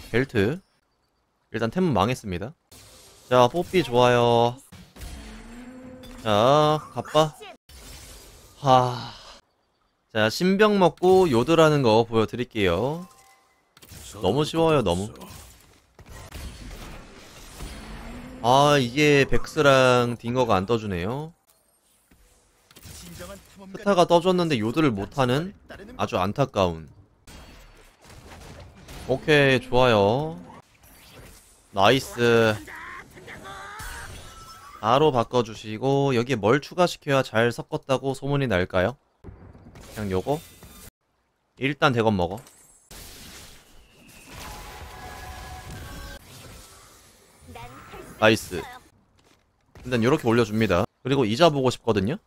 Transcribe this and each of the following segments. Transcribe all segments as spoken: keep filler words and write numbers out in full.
벨트. 일단 템은 망했습니다. 자, 뽀삐 좋아요. 자, 갑바. 하. 자, 신병 먹고 요드라는 거 보여드릴게요. 너무 쉬워요, 너무. 아, 이게 백스랑 딩거가 안 떠주네요. 스타가 떠줬는데 요드를 못하는 아주 안타까운. 오케이, 좋아요. 나이스. 바로 바꿔주시고, 여기에 뭘 추가시켜야 잘 섞었다고 소문이 날까요? 그냥 요거? 일단 대검 먹어. 나이스. 일단 요렇게 올려줍니다. 그리고 이자 보고 싶거든요?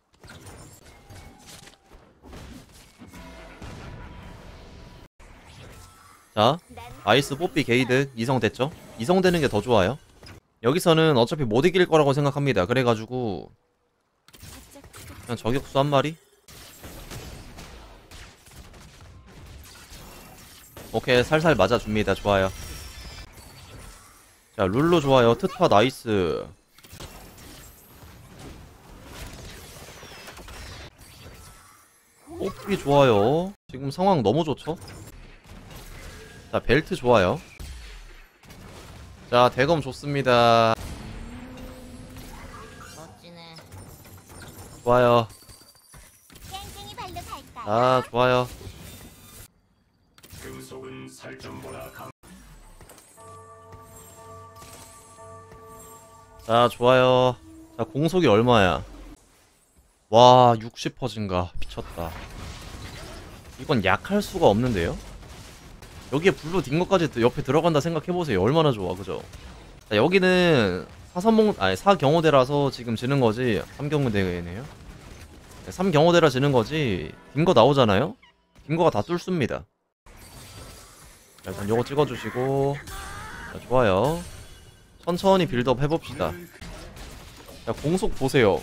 자, 아이스 뽀삐 게이드 이성됐죠? 이성되는 게 더 좋아요. 여기서는 어차피 못 이길 거라고 생각합니다. 그래가지고 그냥 저격수 한 마리? 오케이, 살살 맞아줍니다. 좋아요. 자, 룰루 좋아요. 트파 나이스. 뽀삐 좋아요. 지금 상황 너무 좋죠? 자, 벨트 좋아요. 자, 대검 좋습니다. 좋아요. 아, 좋아요. 자, 좋아요. 자, 공속이 얼마야? 와, 육십 퍼센트인가? 미쳤다. 이건 약할 수가 없는데요? 여기에 블루 딩거까지 옆에 들어간다 생각해보세요. 얼마나 좋아, 그죠? 자, 여기는 사선봉, 아니, 사경호대라서 지금 지는 거지. 삼경호대네요. 삼경호대라 지는 거지. 딩거 나오잖아요? 딩거가 다 뚫습니다. 자, 일단 요거 찍어주시고. 자, 좋아요. 천천히 빌드업 해봅시다. 자, 공속 보세요.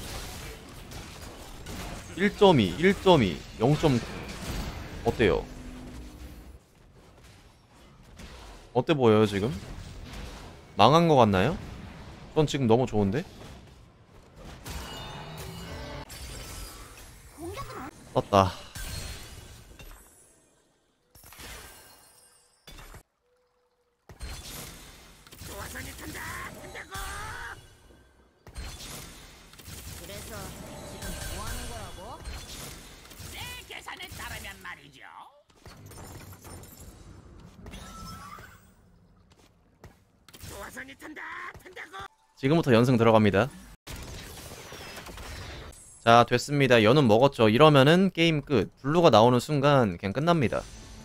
일 점 이, 일 점 이, 영 점 구. 어때요? 어때 보여요, 지금? 망한 거 같나요? 전 지금 너무 좋은데? 떴다. 그래서 지금 뭐 하는 거라고? 내 계산에 따르면 말이죠. 도화선이 탄다, 탄다고. 지금부터 연승 들어갑니다. 자, 됐습니다. 연은 먹었죠. 이러면은 게임 끝. 블루가 나오는 순간 그냥 끝납니다.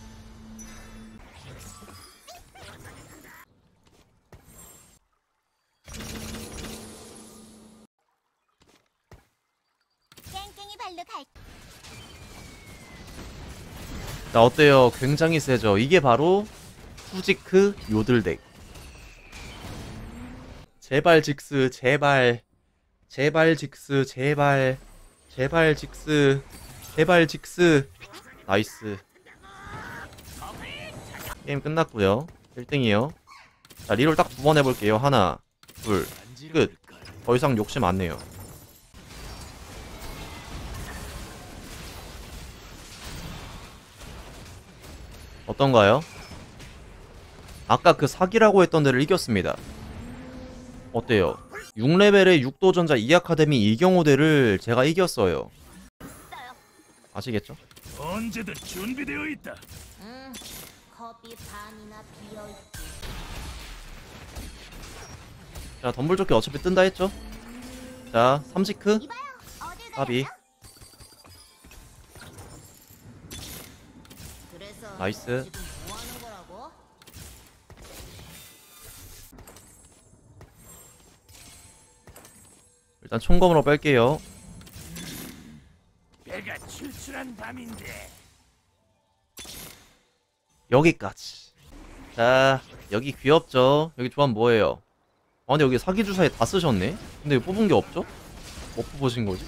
자, 어때요? 굉장히 세죠? 이게 바로 후지크 요들덱. 제발 직스, 제발. 제발 직스, 제발. 제발 직스. 제발 직스. 나이스. 게임 끝났고요. 일 등이요. 자, 리롤 딱 두 번 해볼게요. 하나, 둘, 끝. 더 이상 욕심 안 내요. 어떤가요? 아까 그 사기라고 했던 데를 이겼습니다. 어때요? 육 레벨의 육도전자 이 아카데미 이경호대를 제가 이겼어요. 아시겠죠? 언제든 준비되어 있다. 응, 컵이 반이나 비어 있지. 자, 덤블조끼 어차피 뜬다 했죠? 자, 삼지크 까비. 그래서 나이스. 지금 뭐 하는 거라고? 일단 총검으로 뺄게요. 배가 출출한 밤인데. 여기까지. 자, 여기 귀엽죠? 여기 조합 뭐예요? 아, 근데 여기 사기주사에 다 쓰셨네? 근데 뽑은 게 없죠? 못 뽑으신 거지?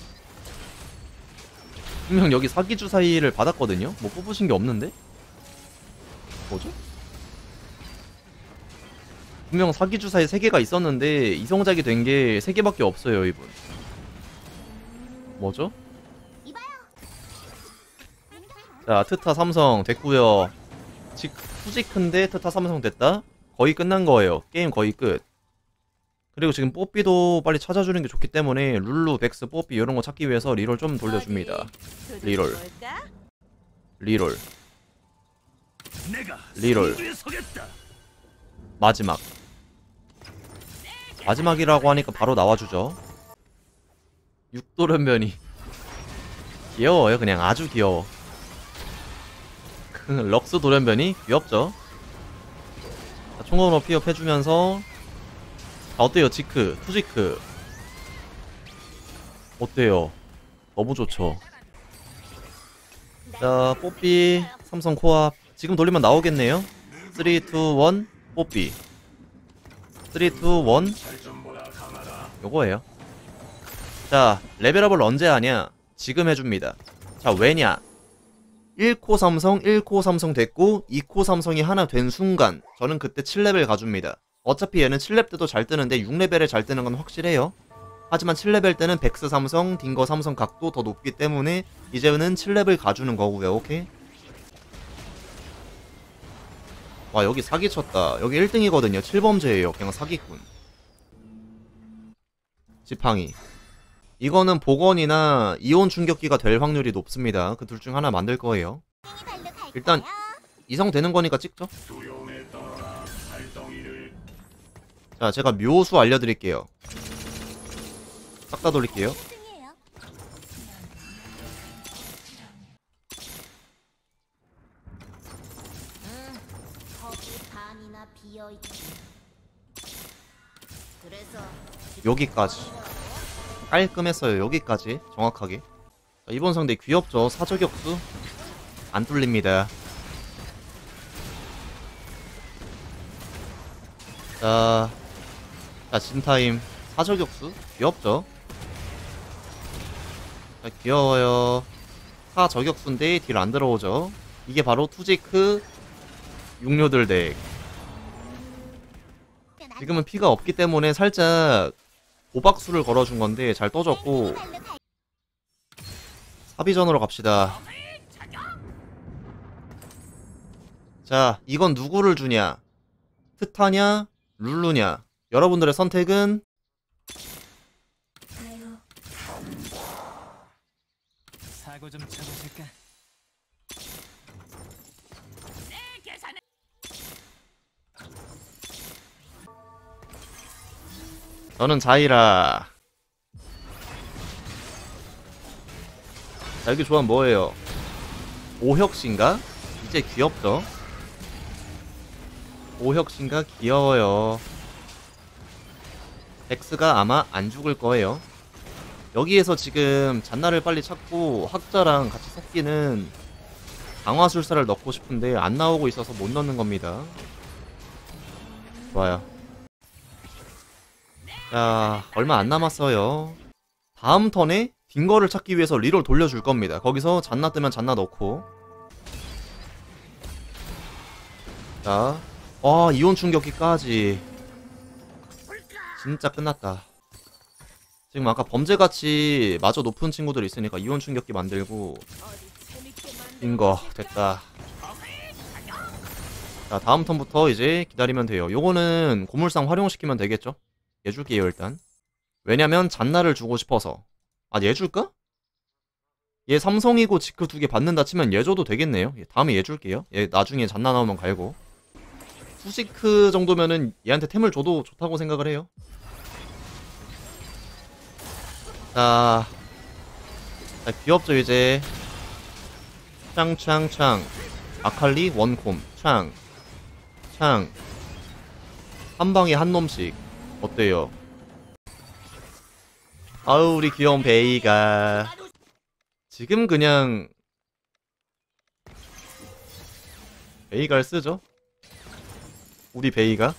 분명 여기 사기주사위를 받았거든요? 뭐 뽑으신 게 없는데? 뭐죠? 분명 사기 주사에 세 개가 있었는데 이성작이 된 게 세 개밖에 없어요 이분. 뭐죠? 자 트타 삼성 됐고요. 후지크인데 트타 삼성 됐다? 거의 끝난 거예요. 게임 거의 끝. 그리고 지금 뽀삐도 빨리 찾아주는 게 좋기 때문에 룰루, 백스, 뽀삐 이런 거 찾기 위해서 리롤 좀 돌려줍니다. 리롤 리롤 내가 리롤. 선두에 서겠다. 마지막 마지막이라고 하니까 바로 나와주죠. 육도련변이 귀여워요. 그냥 아주 귀여워. 럭스 돌연변이 귀엽죠. 자, 총으로 피업 해주면서 자, 어때요 지크 투지크 어때요? 너무 좋죠. 자 뽀삐 삼성 코앞 지금 돌리면 나오겠네요. 삼, 이, 일 뽀삐 삼, 이, 일 요거예요. 자 레벨업을 언제 하냐? 지금 해줍니다. 자 왜냐? 일 코 삼성, 일 코 삼성 됐고 이 코 삼성이 하나 된 순간 저는 그때 칠 레벨 가줍니다. 어차피 얘는 칠 레벨 때도 잘 뜨는데 육 레벨에 잘 뜨는 건 확실해요. 하지만 칠 레벨 때는 백스 삼성, 딩거 삼성 각도 더 높기 때문에 이제는 칠 레벨 가주는 거고요. 오케이? 와 여기 사기 쳤다. 여기 일 등이거든요. 칠 범죄예요. 그냥 사기꾼. 지팡이. 이거는 복원이나 이온 충격기가 될 확률이 높습니다. 그 둘 중 하나 만들 거예요. 일단 이성 되는 거니까 찍죠. 자 제가 묘수 알려드릴게요. 싹 다 돌릴게요. 여기까지 깔끔했어요. 여기까지 정확하게. 자, 이번 상대 귀엽죠. 사저격수 안 뚫립니다. 자, 자 진타임 사저격수 귀엽죠. 자, 귀여워요. 사저격수인데 딜 안 들어오죠. 이게 바로 투지크 육료들 덱. 지금은 피가 없기 때문에 살짝 오박수를 걸어준 건데 잘 떠졌고. 사비전으로 갑시다. 자 이건 누구를 주냐? 트타냐? 룰루냐? 여러분들의 선택은 사고 좀 쳐보실까? 저는 자이라. 자 여기 조합 뭐예요? 오혁신가? 이제 귀엽죠? 오혁신가 귀여워요. 백스가 아마 안 죽을 거예요. 여기에서 지금 잔나를 빨리 찾고 학자랑 같이 섞이는 강화술사를 넣고 싶은데 안 나오고 있어서 못 넣는 겁니다. 좋아요. 자 얼마 안 남았어요. 다음 턴에 딩거를 찾기 위해서 리롤 돌려줄 겁니다. 거기서 잔나 뜨면 잔나 넣고. 자, 와 이온 충격기까지 진짜 끝났다. 지금 아까 범죄같이 마저 높은 친구들 있으니까 이온 충격기 만들고. 딩거 됐다. 자 다음 턴부터 이제 기다리면 돼요. 요거는 고물상 활용시키면 되겠죠? 얘 줄게요 일단. 왜냐면 잔나를 주고 싶어서. 아 얘 줄까? 얘 삼성이고 지크 두 개 받는다 치면 얘 줘도 되겠네요. 얘 다음에 얘 줄게요. 얘 나중에 잔나 나오면 갈고. 투지크 정도면은 얘한테 템을 줘도 좋다고 생각을 해요. 자, 자 귀엽죠 이제. 창창창 아칼리 원콤 창 창 한방에 한 놈씩 어때요? 아우 우리 귀여운 베이가 지금 그냥 베이가를 쓰죠? 우리 베이가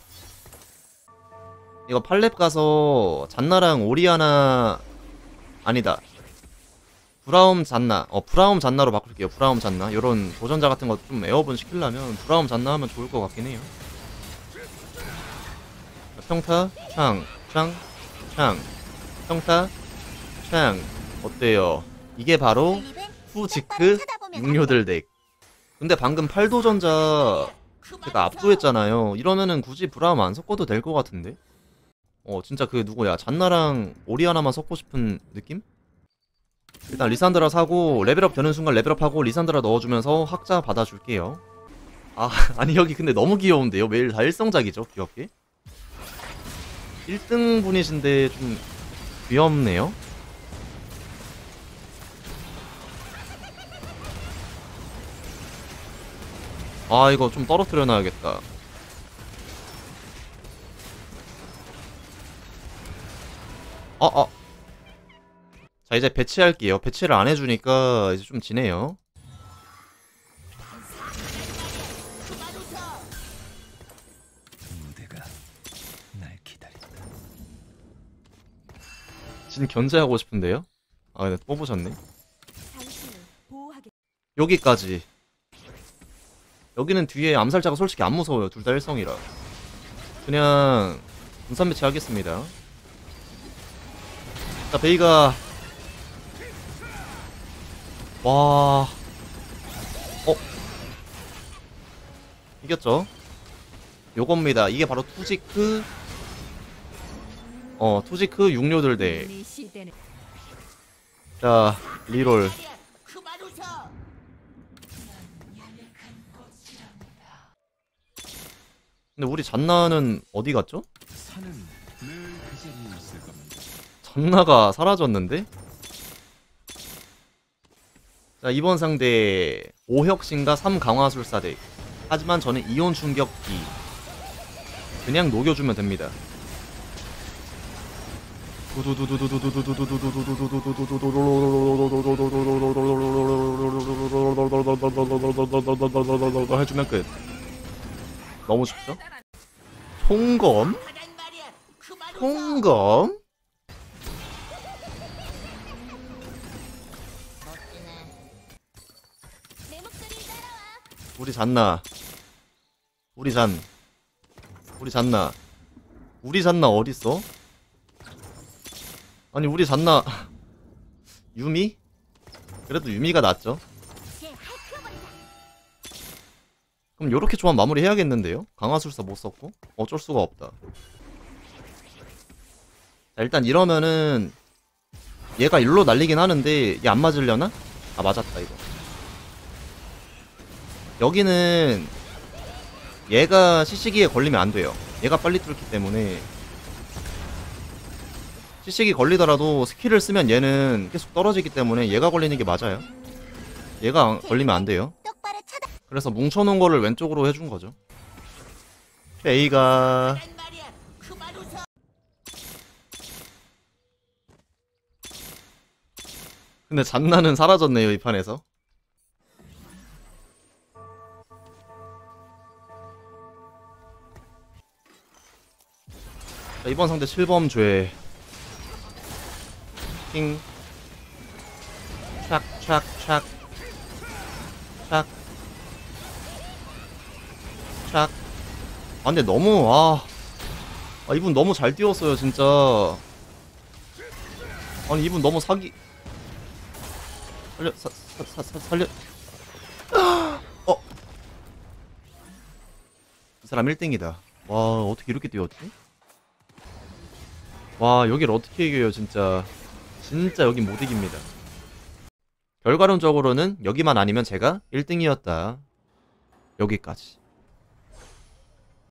이거 팔렙 가서 잔나랑 오리아나 아니다 브라움 잔나 어 브라움 잔나로 바꿀게요. 브라움 잔나 요런 도전자 같은 거 좀 에어본 시키려면 브라움 잔나 하면 좋을 것 같긴 해요. 평타 창 창 창 평타 창. 어때요? 이게 바로 후지크 육료들 덱. 근데 방금 팔도전자 제가 압도했잖아요. 이러면은 굳이 브라움 안 섞어도 될 것 같은데? 어 진짜 그 누구야 잔나랑 오리아나만 섞고 싶은 느낌? 일단 리산드라 사고 레벨업 되는 순간 레벨업하고 리산드라 넣어주면서 학자 받아줄게요. 아 아니 여기 근데 너무 귀여운데요? 매일 다 일성작이죠 귀엽게. 일 등 분이신데 좀 귀엽네요. 아 이거 좀 떨어뜨려 놔야겠다. 아, 아. 자 이제 배치할게요. 배치를 안 해주니까 이제 좀 지네요. 무대가 날 기다린다. 진 견제하고 싶은데요? 아 근데 뽑으셨네. 당신을 보호하겠. 여기까지. 여기는 뒤에 암살자가 솔직히 안 무서워요. 둘 다 일성이라. 그냥 분산 배치 하겠습니다. 자 베이가 와 어? 이겼죠? 요겁니다. 이게 바로 투지크 어 투지크 육료들 대. 네 시대는 자 리롤. 그만 웃어. 근데 우리 잔나는 어디 갔죠? 산은 늘 그 자리에 있을 겁니다. 잔나가 사라졌는데? 자 이번 상대 오혁신과 삼 강화술사 덱. 하지만 저는 이온 충격기 그냥 녹여주면 됩니다. 해주면 끝. 너무 쉽죠? 총검? 하란 말이야. 그만 웃어. 총검? 멋지네. 내 목소리를 따라와. 우리 잔나. 우리 잔. 우리 잔나. 우리 잔나 어딨어? 아니 우리 잔나 유미? 그래도 유미가 낫죠. 걔 핥혀버리자. 그럼 요렇게 조합 마무리 해야겠는데요? 강화술사 못 썼고 어쩔 수가 없다. 자, 일단 이러면은 얘가 일로 날리긴 하는데 얘 안 맞으려나? 아 맞았다 이거. 여기는 얘가 시시기에 걸리면 안 돼요. 얘가 빨리 뚫기 때문에 시시기 걸리더라도 스킬을 쓰면 얘는 계속 떨어지기 때문에 얘가 걸리는 게 맞아요. 얘가 걸리면 안 돼요. 똑바로 쳐다. 그래서 뭉쳐놓은 거를 왼쪽으로 해준 거죠. A가 하란 말이야. 그만 웃어. 근데 잔나는 사라졌네요 이 판에서. 자, 이번 상대 칠범죄 킹 착착착 착 착. 아 근데 너무 아, 아 이분 너무 잘 뛰었어요 진짜. 아니 이분 너무 사기. 살려 사, 사, 사, 사, 살려. 어. 이 사람 일 등이다. 와 어떻게 이렇게 뛰었지? 와 여길 어떻게 이겨요 진짜. 진짜 여긴 못 이깁니다. 결과론적으로는 여기만 아니면 제가 일 등이었다. 여기까지.